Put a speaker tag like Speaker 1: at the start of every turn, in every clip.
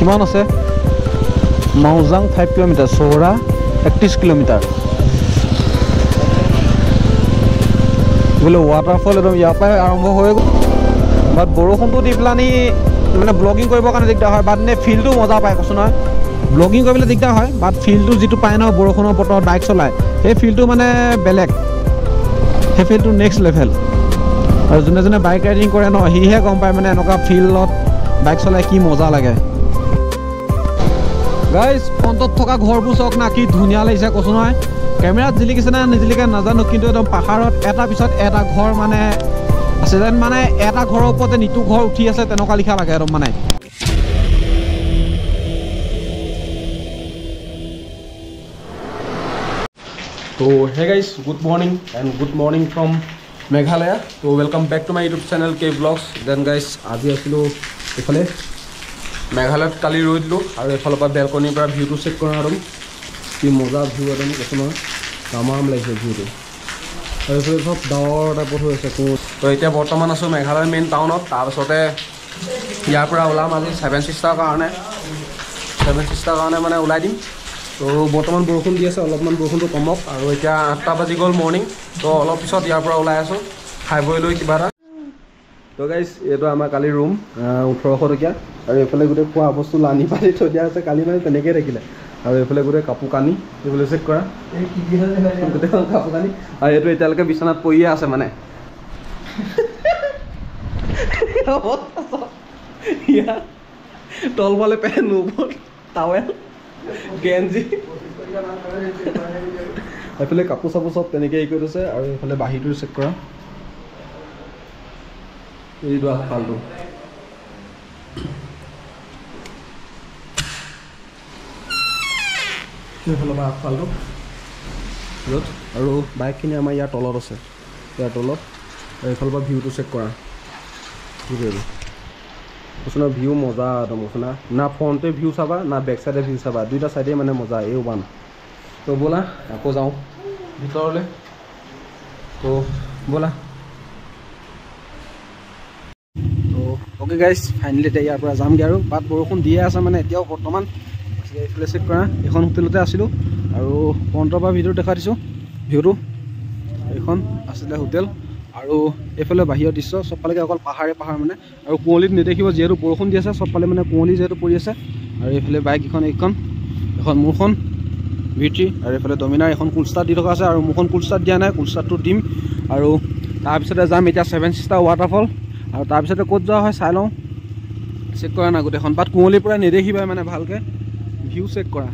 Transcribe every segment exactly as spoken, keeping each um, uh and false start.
Speaker 1: কিমান আছে মাওজাং five kilometre Chaura একত্ৰিছ কিলোমিটাৰ বোলে ৱাটাৰফল একদম ইয়াৰ পৰাই আৰম্ভ হৈ গ'ল বাট বৰষুণটো দি পেলানি মানে ব্লগিং কৰিবৰ কাৰণে দিগদাৰ হয় বাট নে ফিল্ডটো মজা পায় কৈছোঁ নহয় ব্লগিং কৰিবলৈ দিগদাৰ হয় বাট ফিল্ডটো যিটো পায় ন বৰষুণৰ বতৰত বাইক চলায় সেই ফিল্ডটো মানে বেলেগ সেই ফিল্ডটো নেক্সট লেভেল আৰু যোনে যোনে বাইক ৰাইডিং কৰে ন সিহে গম পায় মানে এনেকুৱা ফিল্ডত বাইক চলাই কি মজা লাগে গাইজ ফ্ৰণ্টত থকা ঘৰবোৰ চাওক না কি ধুনীয়া লাগিছে কৈছোঁ নহয় কেমেৰাত জিলিকিছে নে নিজিলিকে নাজানো কিন্তু একদম পাহাৰত এটা পিছত এটা ঘৰ মানে আছে যেন মানে এটা ঘৰৰ ওপৰতে নিতু ঘৰ উঠি আছে তেনেকুৱা লিখা লাগে একদম মানে তো হে guys good morning and good morning from Meghalaya তো welcome back to my YouTube channel কে ব্লগছ দেন গাইজ আজি আছিলোঁ এইফালে মেঘালয়ত কালি ৰৈ দিলোঁ আৰু এইফালৰ পৰা বেলকনিৰ পৰা ভিউটো চেক কৰা একদম কি মজা ভিউ একদম কৈছোঁ নহয় তামাম লাগিছে ভিউটো আৰু এইফালে চব ডাৱৰ টাইপত হৈ আছে তো এতিয়া বৰ্তমান আছোঁ মেঘালয় মেইন টাউনত তাৰপিছতে ইয়াৰ পৰা ওলাম আজি ছেভেন ছিষ্টাৰৰ কাৰণে ছেভেন ছিষ্টাৰৰ কাৰণে মানে ওলাই দিম তো বৰ্তমান বৰষুণ দি আছে অলপমান বৰষুণটো কমক আৰু এতিয়া আঠটা বাজি গ'ল মৰ্ণিং তো অলপ পিছত ইয়াৰ পৰা ওলাই আছোঁ খাই বৈ লৈ কিবা এটা তো গাইজ এইটো আমাৰ কালি ৰুম ওঠৰশ টকীয়া আৰু এইফালে গোটেই খোৱা বস্তু লানি পাতি থৈ দিয়া আছে কালি মানে তেনেকৈয়ে থাকিলে আৰু এইফালে গোটেই কাপোৰ কানি এইফালে চেক কৰা গোটেইখন কাপোৰ কানি আৰু এইটো এতিয়ালৈকে বিচনাত পৰিয়ে আছে মানে তলফালে পেণ্ট ওপৰত টাৱেল গেঞ্জি এইফালে কাপোৰ চাপোৰ চব তেনেকৈ হেৰি কৰি থৈছে আৰু এইফালে বাহিৰটো চেক কৰা এইটো আগফালটো এইফালৰ পৰা আগফালটো য'ত আৰু বাইকখিনি আমাৰ ইয়াৰ তলত আছে ইয়াৰ তলত আৰু এইফালৰ পৰা ভিউটো চেক কৰা কি কৰিব কৈছোঁ না ভিউ মজা একদম কৈছোঁ না না ফ্ৰণ্টে ভিউ চাবা না বেক চাইডে ভিউ চাবা দুইটা চাইডে মানে মজা এই ওৱান তো ব'লা আকৌ যাওঁ ভিতৰলৈ তো ব'লা তো অ'কে গাইজ ফাইনেলি এতিয়া ইয়াৰ পৰা যামগৈ আৰু বাট বৰষুণ দিয়ে আছে মানে এতিয়াও বৰ্তমান এইফালে চেক কৰা এইখন হোটেলতে আছিলোঁ আৰু ফ্ৰণ্টৰ পৰা ভিডিঅ' দেখাই দিছোঁ ভিউটো এইখন আছিলে হোটেল আৰু এইফালে বাহিৰৰ দৃশ্য চবফালেকে অকল পাহাৰে পাহাৰ মানে আৰু কুঁৱলীত নেদেখিব যিহেতু বৰষুণ দি আছে চবফালে মানে কুঁৱলী যিহেতু পৰি আছে আৰু এইফালে বাইক এইখন এইখন এখন মোৰখন ভিটি আৰু এইফালে ডমিনাৰ এখন কুল ষ্টাৰ্ট দি থকা আছে আৰু মোৰখন কুল ষ্টাৰ্ট দিয়া নাই কুল ষ্টাৰ্টটো দিম আৰু তাৰপিছতে যাম এতিয়া ছেভেন ছিষ্টাৰ ৱাটাৰফল আৰু তাৰপিছতে ক'ত যোৱা হয় চাই লওঁ চেক কৰা নাই গোটেইখন বাট কুঁৱলীৰ পৰা নেদেখিবাই মানে ভালকৈ ভিউ চেক কৰা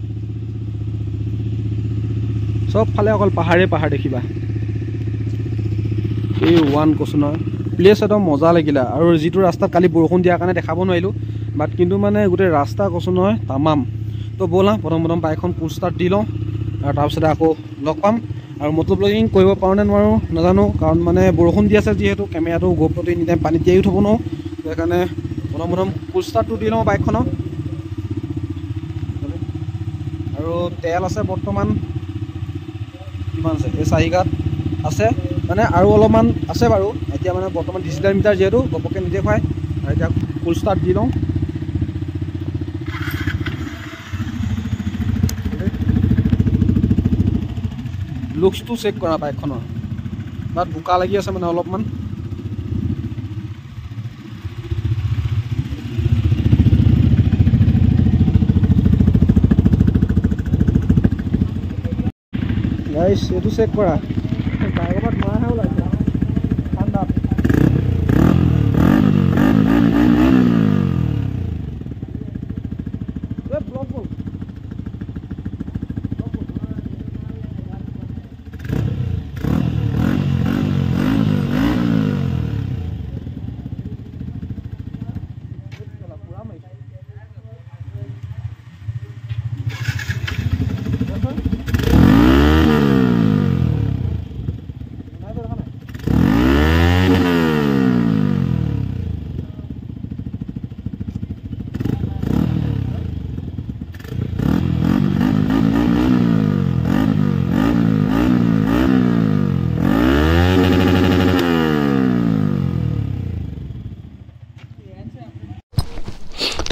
Speaker 1: চবফালে অকল পাহাৰে পাহাৰ দেখিবা এই ওৱান কৈছোঁ নহয় প্লেচ একদম মজা লাগিলে আৰু যিটো ৰাস্তাত কালি বৰষুণ দিয়াৰ কাৰণে দেখাব নোৱাৰিলোঁ বাট কিন্তু মানে গোটেই ৰাস্তা কৈছোঁ নহয় তামাম তো ব'লা প্ৰথম প্ৰথম বাইকখন ফুল ষ্টাৰ্ট দি লওঁ আৰু তাৰপিছতে আকৌ লগ পাম আৰু মটো ব্লগিং কৰিব পাৰোঁ নে নোৱাৰোঁ নাজানো কাৰণ মানে বৰষুণ দি আছে যিহেতু কেমেৰাটো গোপ্ৰটো এনি টাইম পানীত তিয়াইও থ'ব নোৱাৰোঁ সেইকাৰণে প্ৰথম প্ৰথম ফুল ষ্টাৰ্টটো দি লওঁ বাইকখনক আৰু তেল আছে বৰ্তমান কিমান আছে এই চাৰিগাত আছে মানে আৰু অলপমান আছে বাৰু এতিয়া মানে বৰ্তমান ডিজিটেল মিটাৰ যিহেতু গপকৈ নেদেখুৱায় আৰু এতিয়া ফুল ষ্টাৰ্ট দি লওঁ লুকছটো চেক কৰা বাইকখনৰ তাত বোকা লাগি আছে মানে অলপমান গাইছ এইটো চেক কৰা বাইকত মাৰহে ওলাইছে ঠাণ্ডাত ব্লক বল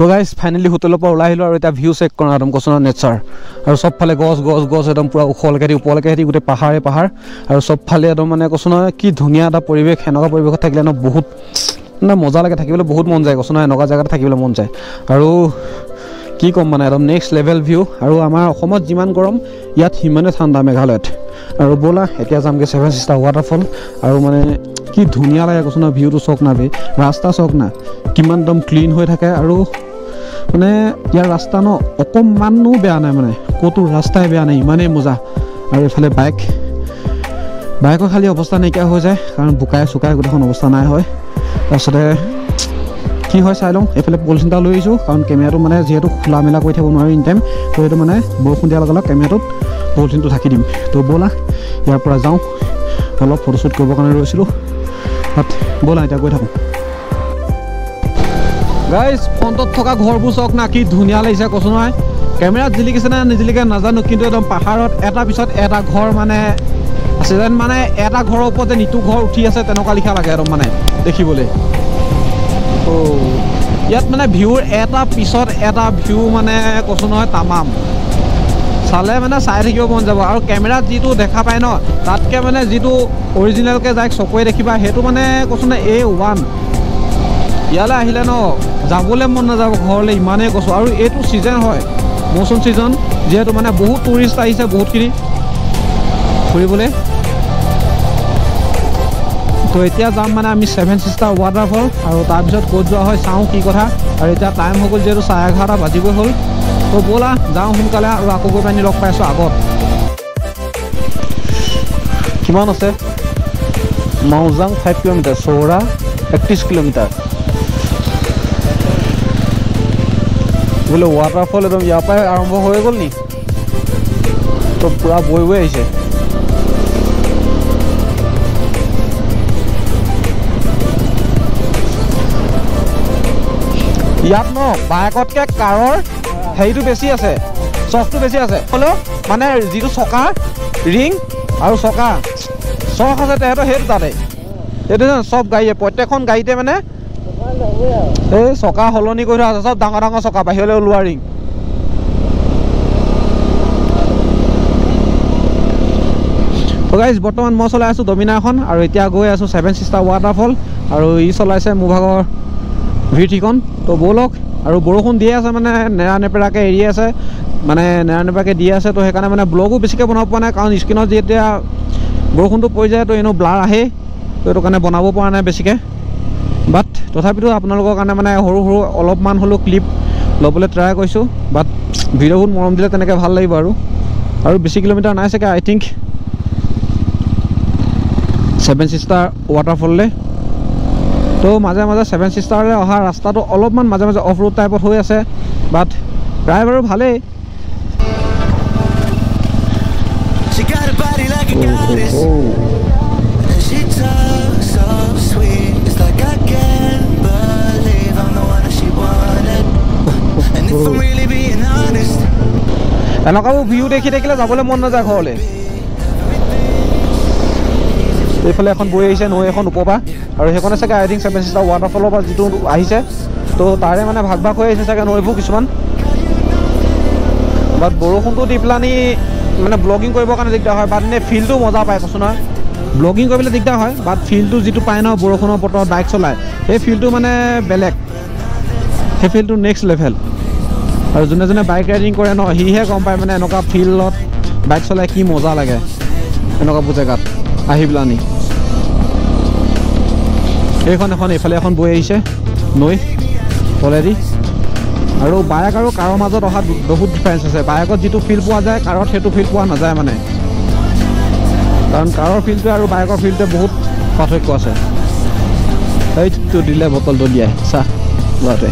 Speaker 1: তো গাইজ ফাইনেলি হোটেলৰ পৰা ওলাই আহিলোঁ আৰু এতিয়া ভিউ চেক কৰোঁ একদম কৈছোঁ নেচাৰ আৰু চবফালে গছ গছ গছ একদম পূৰা ওখলৈকে দি ওপৰলৈকে দি গোটেই পাহাৰে পাহাৰ আৰু চবফালে একদম মানে কৈছোঁ নহয় কি ধুনীয়া এটা পৰিৱেশ এনেকুৱা পৰিৱেশত থাকিলে ন বহুত মানে মজা লাগে থাকিবলৈ বহুত মন যায় কৈছোঁ নহয় এনেকুৱা জেগাত থাকিবলৈ মন যায় আৰু কি ক'ম মানে একদম নেক্সট লেভেল ভিউ আৰু আমাৰ অসমত যিমান গৰম ইয়াত সিমানে ঠাণ্ডা মেঘালয়ত আৰু ব'লা এতিয়া যামগৈ ছেভেন ছিষ্টাৰ ৱাটাৰফল আৰু মানে কি ধুনীয়া লাগে কৈছোঁ নহয় ভিউটো চাওক না বে ৰাস্তা চাওক না কিমান একদম ক্লিন হৈ থাকে আৰু মানে ইয়াৰ ৰাস্তা ন অকণমানো বেয়া নাই মানে ক'তো ৰাস্তাই বেয়া নাই ইমানেই মজা আৰু এইফালে বাইক বাইকৰ খালি অৱস্থা নাইকিয়া হৈ যায় কাৰণ বোকাই চুকাই গোটেইখন অৱস্থা নাই হয় তাৰপিছতে কি হয় চাই লওঁ এইফালে পলিথিন এটা লৈ আহিছোঁ কাৰণ কেমেৰাটো মানে যিহেতু খোলা মেলা কৰি থাকিব নোৱাৰি ইন টাইম তো সেইটো মানে বৰষুণ দিয়াৰ লগে লগে কেমেৰাটোত পলিথিনটো ঢাকি দিম তো ব'লা ইয়াৰ পৰা যাওঁ অলপ ফটোশ্বুট কৰিবৰ কাৰণে ৰৈছিলোঁ বাট ব'লা এতিয়া গৈ থাকোঁ গাইজ ফ্ৰণ্টত থকা ঘৰবোৰ চাওক না কি ধুনীয়া লাগিছে কৈছোঁ নহয় কেমেৰাত জিলিকিছে নে নিজিলিকে নাজানো কিন্তু একদম পাহাৰত এটা পিছত এটা ঘৰ মানে আছে যেন মানে এটা ঘৰৰ ওপৰত যেন ইটো ঘৰ উঠি আছে তেনেকুৱা লিখা লাগে একদম মানে দেখিবলৈ তো ইয়াত মানে ভিউৰ এটা পিছত এটা ভিউ মানে কৈছোঁ নহয় তামাম চালে মানে চাই থাকিব মন যাব আৰু কেমেৰাত যিটো দেখা পায় ন তাতকৈ মানে যিটো অৰিজিনেলকৈ যায় চকুৱে দেখিবা সেইটো মানে কৈছোঁ নহয় এ ওৱান ইয়ালৈ আহিলে ন যাবলৈ মন নাযাব ঘৰলৈ ইমানেই কৈছোঁ আৰু এইটো ছিজন হয় মৌচুম ছিজন যিহেতু মানে বহুত টুৰিষ্ট আহিছে বহুতখিনি ফুৰিবলৈ তো এতিয়া যাম মানে আমি ছেভেন ছিষ্টাৰ ৱাটাৰফল আৰু তাৰপিছত ক'ত যোৱা হয় চাওঁ কি কথা আৰু এতিয়া টাইম হৈ গ'ল যিহেতু চাৰে এঘাৰটা বাজিবই হ'ল তো ব'লা যাওঁ সোনকালে আৰু আকৌ গৈ পানি লগ পাইছোঁ আগত কিমান আছে মাউজাং ফাইভ কিলোমিটাৰ চৌৰা একত্ৰিছ কিলোমিটাৰ বোলে ৱাটাৰফল একদম ইয়াৰ পৰাই আৰম্ভ হৈ গ'ল নি তো পূৰা বৈ বৈ আহিছে ইয়াত ন বাইকতকৈ কাৰৰ হেৰিটো বেছি আছে চখটো বেছি আছে হ'লেও মানে যিটো চকা ৰিং আৰু চকা চখ আছে তেহেঁতৰ সেইটো তাতে এইটো চব গাড়ীয়ে প্ৰত্যেকখন গাড়ীতে মানে এই চকা সলনি কৰি থোৱা আছে চব ডাঙৰ ডাঙৰ চকা বাহিৰলৈ ওলোৱা ৰিং তো গাইজ বৰ্তমান মই চলাই আছোঁ ডমিনাৰখন আৰু এতিয়া গৈ আছোঁ ছেভেন ছিষ্টাৰ ৱাটাৰফল আৰু ই চলাইছে মোৰ ভাগৰ ভি থ্ৰীখন তো ব'লক আৰু বৰষুণ দিয়ে আছে মানে নেৰা নেপেৰাকৈ এৰি আছে মানে নেৰা নেপেৰাকৈ দি আছে তো সেইকাৰণে মানে ব্লগো বেছিকৈ বনাব পৰা নাই কাৰণ স্ক্ৰীণত যেতিয়া বৰষুণটো পৰি যায় তো এনেও ব্লাৰ আহেই তো সেইটো কাৰণে বনাব পৰা নাই বেছিকৈ বাট তথাপিতো আপোনালোকৰ কাৰণে মানে সৰু সৰু অলপমান হ'লেও ক্লিপ ল'বলৈ ট্ৰাই কৰিছোঁ বাট ভিডিঅ'বোৰ মৰম দিলে তেনেকৈ ভাল লাগিব আৰু আৰু বেছি কিলোমিটাৰ নাই চাগে আই থিংক ছেভেন ছিষ্টাৰ ৱাটাৰফললৈ তো মাজে মাজে ছেভেন ছিষ্টাৰলৈ অহা ৰাস্তাটো অলপমান মাজে মাজে অফ ৰোড টাইপত হৈ আছে বাট প্ৰায় বাৰু ভালেই এনেকুৱাবোৰ ভিউ দেখি থাকিলে যাবলৈ মন নাযায় ঘৰলৈ এইফালে এখন বৈ আহিছে নৈ এখন ওপৰৰ পৰা আৰু সেইখনে চাগে আই থিংক ছেভেন ছিষ্টাৰ ৱাটাৰফলৰ পৰা যিটো আহিছে তো তাৰে মানে ভাগ ভাগ হৈ আহিছে চাগে নৈবোৰ কিছুমান বাট বৰষুণটো দি পেলানি মানে ব্লগিং কৰিবৰ কাৰণে দিগদাৰ হয় বাট এনে ফিল্ডটো মজা পায় কৈছোঁ নহয় ব্লগিং কৰিবলৈ দিগদাৰ হয় বাট ফিল্ডটো যিটো পায় ন বৰষুণৰ বতৰত বাইক চলায় সেই ফিল্ডটো মানে বেলেগ সেই ফিল্ডটো নেক্সট লেভেল আৰু যোনে যোনে বাইক ৰাইডিং কৰে ন সিহে গম পায় মানে এনেকুৱা ফিল্ডত বাইক চলাই কি মজা লাগে এনেকুৱাবোৰ জেগাত আহি পেলানি এইখন এখন এইফালে এখন বৈ আহিছে নৈ তলেদি আৰু বাইক আৰু কাৰৰ মাজত অহা বহুত ডিফাৰেঞ্চ আছে বাইকত যিটো ফিল পোৱা যায় কাৰত সেইটো ফিল পোৱা নাযায় মানে কাৰণ কাৰৰ ফিলটোৱে আৰু বাইকৰ ফিলটোৱে বহুত পাৰ্থক্য আছে এইটো দিলে বটলটো দিয়াই চাহ ল'ৰাটোৱে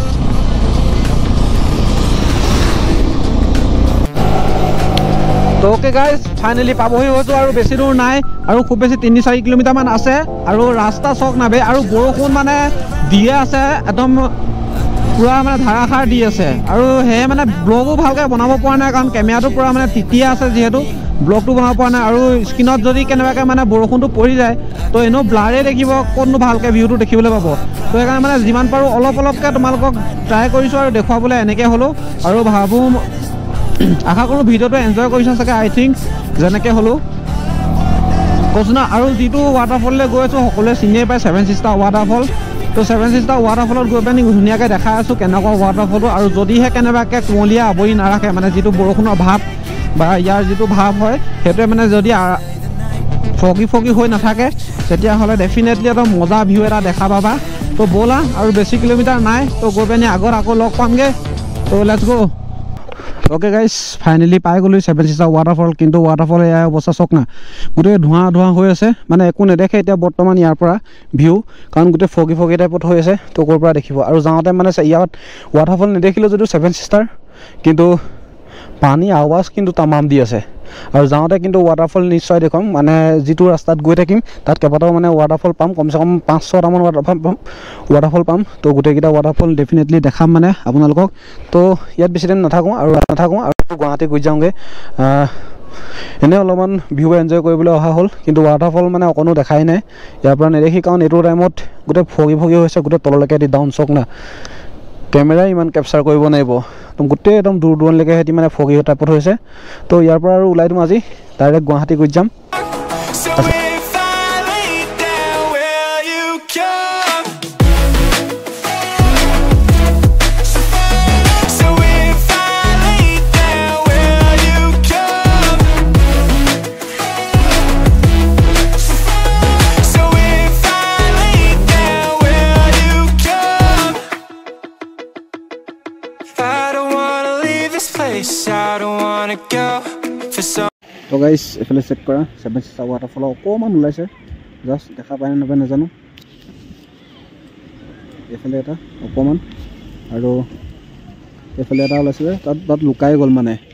Speaker 1: তো অ'কে গাইজ ফাইনেলি পাবহি হৈছোঁ আৰু বেছি দূৰ নাই আৰু খুব বেছি তিনি চাৰি কিলোমিটাৰমান আছে আৰু ৰাস্তা চক নাবে আৰু বৰষুণ মানে দিয়ে আছে একদম পূৰা মানে ধাৰাসাৰ দি আছে আৰু সেয়ে মানে ব্লগো ভালকৈ বনাব পৰা নাই কাৰণ কেমেৰাটো পূৰা মানে তিতিয়া আছে যিহেতু
Speaker 2: ব্লগটো বনাব পৰা নাই আৰু স্ক্ৰীনত যদি কেনেবাকৈ মানে বৰষুণটো পৰি যায় তো এনেও ব্লাৰে দেখিব ক'তনো ভালকৈ ভিউটো দেখিবলৈ পাব তো সেইকাৰণে মানে যিমান পাৰোঁ অলপ অলপকৈ তোমালোকক ট্ৰাই কৰিছোঁ আৰু দেখুৱাবলৈ এনেকৈ হ'লেও আৰু ভাবোঁ আশা কৰোঁ ভিডিঅ'টো এনজয় কৰিছা চাগে আই থিংক যেনেকৈ হ'লেও কৈছোঁ না আৰু যিটো ৱাটাৰফললৈ গৈ আছোঁ সকলোৱে চিনিয়ে পায় ছেভেন ছিষ্টাৰ ৱাটাৰফল তো ছেভেন ছিষ্টাৰ ৱাটাৰফলত গৈ পেলাই ধুনীয়াকৈ দেখাই আছোঁ কেনেকুৱা ৱাটাৰফলটো আৰু যদিহে কেনেবাকৈ কুঁৱলীয়া আৱৰি নাৰাখে মানে যিটো বৰষুণৰ ভাৱ বা ইয়াৰ যিটো ভাৱ হয় সেইটোৱে মানে যদি ফগি ফগি হৈ নাথাকে তেতিয়াহ'লে ডেফিনেটলি এটা মজা ভিউ এটা দেখা পাবা তো ব'লা আৰু বেছি কিলোমিটাৰ নাই তো গৈ পিনি আগত আকৌ লগ পামগৈ তো লেটছ গ' অ'কে গাইজ ফাইনেলি পাই গ'লোঁ ছেভেন ছিষ্টাৰ ৱাটাৰফল কিন্তু ৱাটাৰফল এয়াৰ অৱস্থা চক না গোটেই ধোঁৱা ধোঁৱা হৈ আছে মানে একো নেদেখে এতিয়া বৰ্তমান ইয়াৰ পৰা ভিউ কাৰণ গোটেই ফগি ফগি টাইপত হৈ আছে তো ক'ৰ পৰা দেখিব আৰু যাওঁতে মানে ইয়াত ৱাটাৰফল নেদেখিলোঁ যদিও ছেভেন ছিষ্টাৰ কিন্তু পানী আৱাজ কিন্তু তামাম দি আছে আৰু যাওঁতে কিন্তু ৱাটাৰফল নিশ্চয় দেখুৱাম মানে যিটো ৰাস্তাত গৈ থাকিম তাত কেইবাটাও মানে ৱাটাৰফল পাম কমচে কম পাঁচ ছটামান ৱাটাৰফল পাম ৱাটাৰফল পাম তো গোটেইকেইটা ৱাটাৰফল ডেফিনেটলি দেখাম মানে আপোনালোকক তো ইয়াত বেছি দিন নাথাকোঁ আৰু নাথাকোঁ আৰু গুৱাহাটী গৈ যাওঁগৈ এনেই অলপমান ভিউ এনজয় কৰিবলৈ অহা হ'ল কিন্তু ৱাটাৰফল মানে অকণো দেখাই নাই ইয়াৰ পৰা নেদেখি কাৰণ এইটো টাইমত গোটেই ফগি ফগি হৈছে গোটেই তললৈকে দি ডাউন চক না কেমেৰাই ইমান কেপচাৰ কৰিব নোৱাৰিব একদম গোটেই একদম দূৰ দূৰণলৈকে সিহঁতি মানে ফগি টাইপত হৈছে তো ইয়াৰ পৰা আৰু ওলাই দিম আজি ডাইৰেক্ট গুৱাহাটী গৈ যাম তো গাইজ এইফালে চেক কৰা ছেভেন ছিষ্টাৰ ৱাটাৰফলৰ অকণমান ওলাইছে জাষ্ট দেখা পায় নাপায় নাজানো এইফালে এটা অকণমান আৰু এইফালে এটা ওলাইছিলে তাত তাত লুকাই গ'ল মানে